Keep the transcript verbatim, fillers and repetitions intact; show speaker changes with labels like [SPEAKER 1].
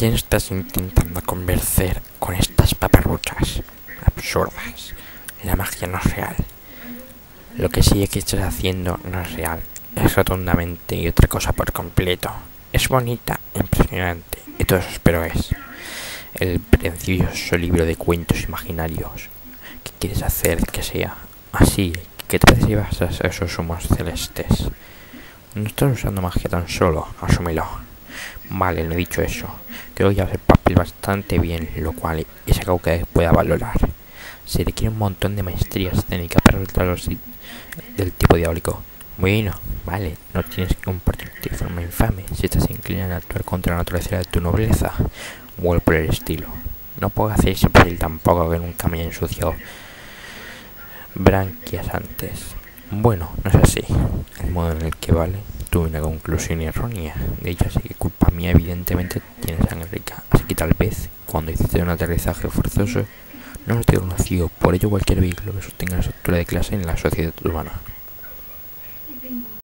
[SPEAKER 1] quién estás intentando convencer con estas paparruchas absurdas? La magia no es real. Lo que sí que estás haciendo no es real. Es rotundamente y otra cosa por completo. Es bonita, impresionante, y todo eso pero es el precioso libro de cuentos imaginarios que quieres hacer que sea así, que te llevas a esos humos celestes. No estás usando magia tan solo, asúmelo. Vale, no he dicho eso. Creo que llevas el papel bastante bien, lo cual es algo que pueda valorar. Se requiere un montón de maestría escénica para resultados del tipo diabólico. Bueno, vale, no tienes que comportarte de forma infame si estás inclinado a actuar contra la naturaleza de tu nobleza o algo por el estilo. No puedo hacer ese papel tampoco, que nunca me haya ensuciado branquias antes. Bueno, no es así. El modo en el que vale, tuve una conclusión errónea. De hecho, así que culpa mía, evidentemente tienes sangre rica. Así que tal vez, cuando hiciste un aterrizaje forzoso, no lo te conoció. Por ello, cualquier vehículo que sostenga la estructura de clase en la sociedad humana